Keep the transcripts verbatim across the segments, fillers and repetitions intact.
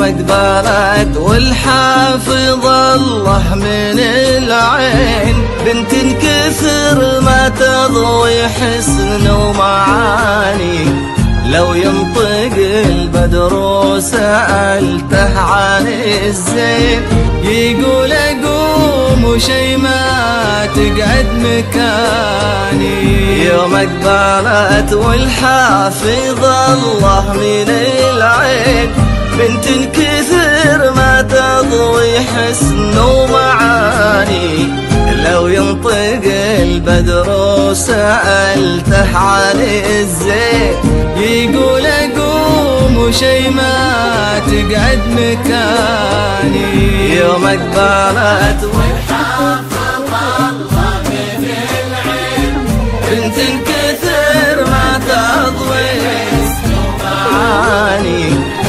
يوم اقبلت والحافظ الله من العين، بنت كثر ما تضوي حسن ومعاني. لو ينطق البدر وسألته عن الزين، يقول اقوم وشي ما تقعد مكاني. يوم اقبلت والحافظ الله من العين، بنت كثر ما تضوي حسن ومعاني. لو ينطق البدر وسألته عن الزين، يقول اقوم وشي ما تقعد مكاني. يوم اقبلت والحافظ الله من العين، بنت كثر ما تضوي حسن ومعاني.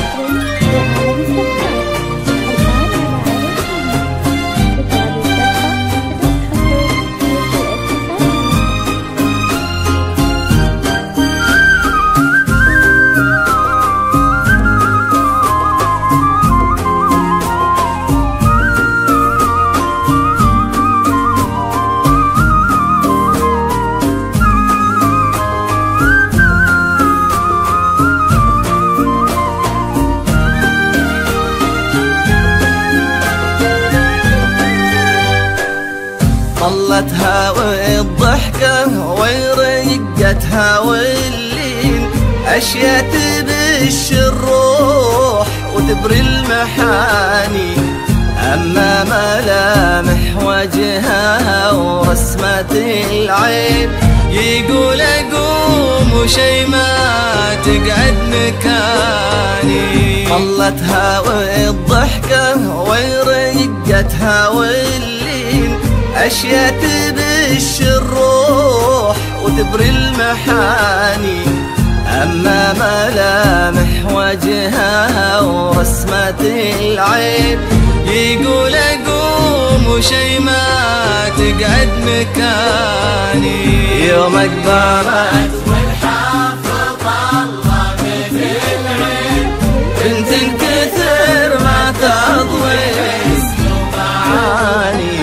طلتها والضحكة ورقتها واللين، أشياء تبش الروح وتبري المحاني. أما ملامح وجهها ورسمة العين، يقول أقوم وشي ما تقعد مكاني. طلتها والضحكة ورقتها واللين، أشياء تبش الروح وتبري المحاني. أما ملامح وجهها ورسمة العين، يقول أقوم وشي ما تقعد مكاني. يوم اقبلت والحافظ الله من العين، بنت كثر ما تضوي حسن ومعاني.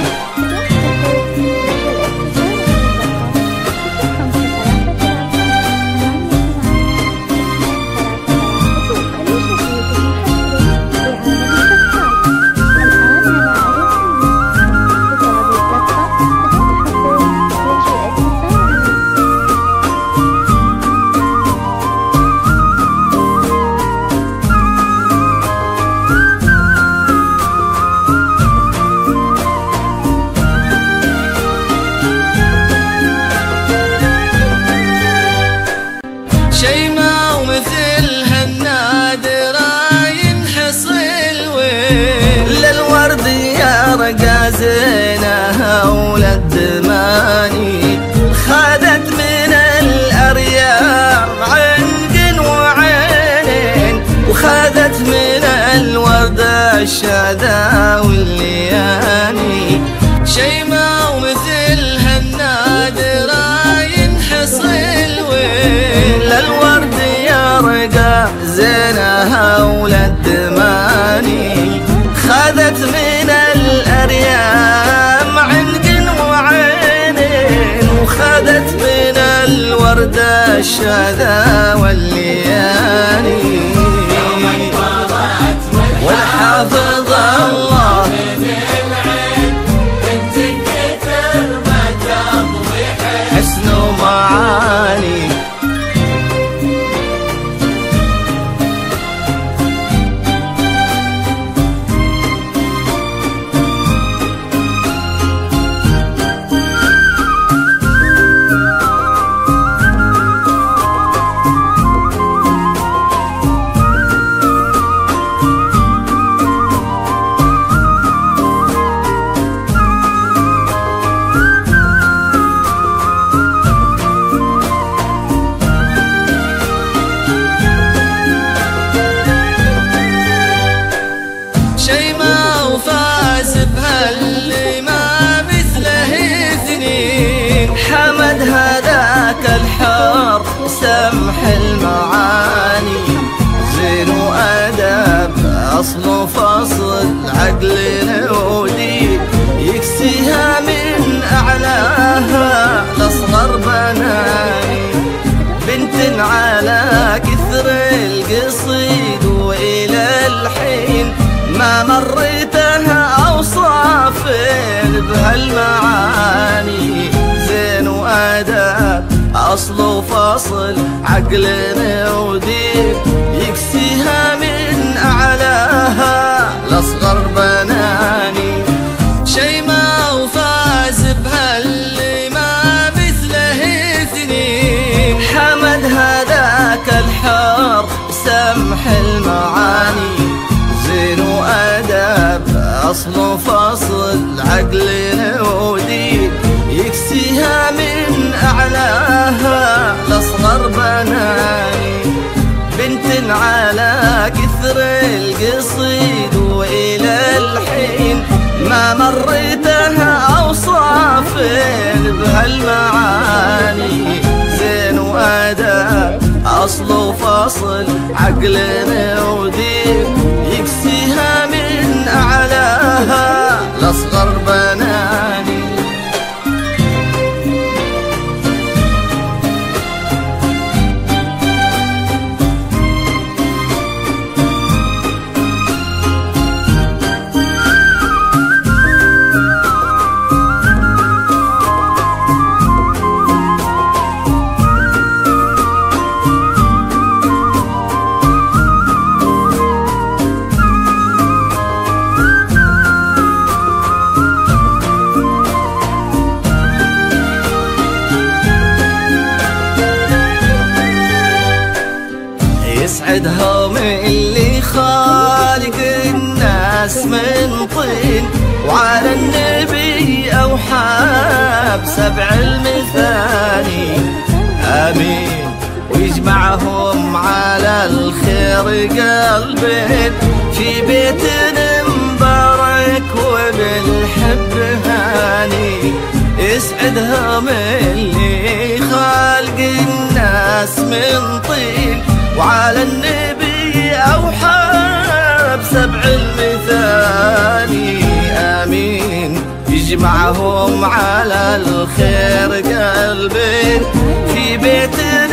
زينها وللدماني، خادت من الأريام عنق وعينين، وخادت من الورد الشذا واللياني. شيماء ومثلها النادرة ينحصل وين، للورد يرقى زينها وللدماني. خادت من الأريام عنق وعينين، وخذت من الورد الشذا واللياني. والحافظ الله من العين، بنت كثر ما تضوي حسن ومعاني. حمد هذاك الحار سمح المعاني، زين وأدب أصل فصل عقل ودين يكسيها من أعلاها لأصغر بناني. بنت على كثر القصيد وإلى الحين ما مريتها أوصاف بهالمعاني. زين وآداب أصل فصل عقل ودين يكسيها من أعلاها لأصغر بناني. شي ما وفاز بهاللي ما مثله اثنين. حمد هذاك الحر سمح المعاني. زين وآداب أصل فصل عقل ودين يكسيها من أعلاها لأصغر بناني. بنت على كثر القصيد وإلى الحين ما مريتها أوصاف بهالمعاني. زين وآداب أصل فصل عقل ودين يكسيها من أعلاها لأصغر بناني. يسعدهم اللي خالق الناس من طين وعلى النبي أوحى بسبع المثاني. آمين ويجمعهم على الخير قلبين في بيت مبارك وبالحب هاني. يسعدهم اللي خالق الناس من طين وعلى النبي أوحى بسبع المثاني. آمين يجمعهم على الخير قلبين في بيت